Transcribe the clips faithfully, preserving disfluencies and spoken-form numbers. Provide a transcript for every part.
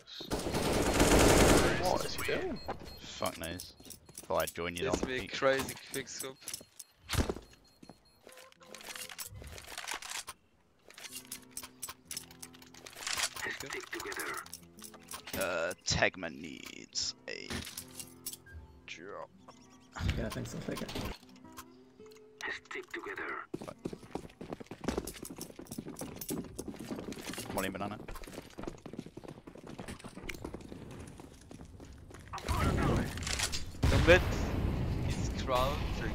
close. What is he doing? Fuck knows. Thought I'd join you This on. be a crazy quick scope. Uh, Tegma needs a drop. Yeah, thanks, I'll take it. Stick together. Molly banana. The mid is crown three.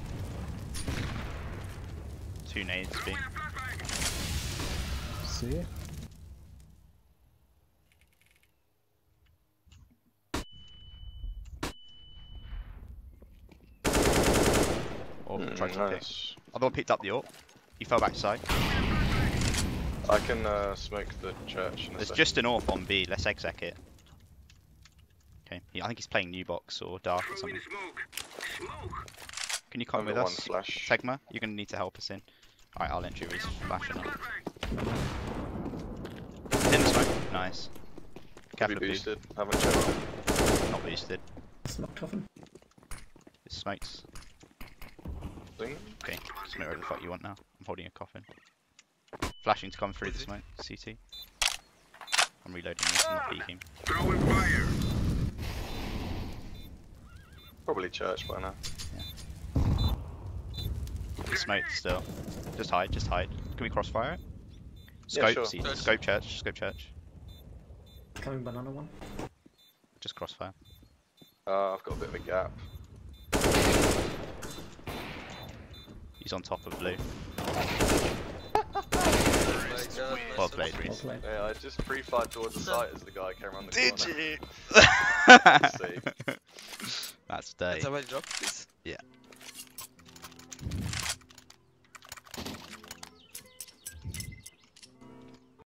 Two nades, B. See? Or Mm, tried to pick. nice. Other one picked up the AWP. He fell back side. I can uh, smoke the church in a There's second. just an AWP on B. Let's exec it. Okay. He, I think he's playing new box or dark or something. Can you come Only with one us, flash. Tegma? You're gonna need to help us in. Alright, I'll enter his flashing up. He's in the smoke. Nice. Could Careful be of blue. boosted. Haven't checked. Not boosted. Smoke toughen. It's smokes. Thing. Okay, smoke wherever the fuck you want now. I'm holding a coffin. Flashing to come through the smoke. C T. I'm reloading this, I'm not peeking. Throwing fire. Probably church by now. It's smoked still. Just hide, just hide. Can we crossfire it? Yeah, Scope, sure. C T. Scope church, scope church. Coming banana one. Just crossfire. Uh, I've got a bit of a gap. He's on top of blue. Oh my god. Well played, Well Reese. played. Yeah, I just pre-fired towards the site as the guy came around the Did corner. you? See. That's That's day. how I drop this. Yeah.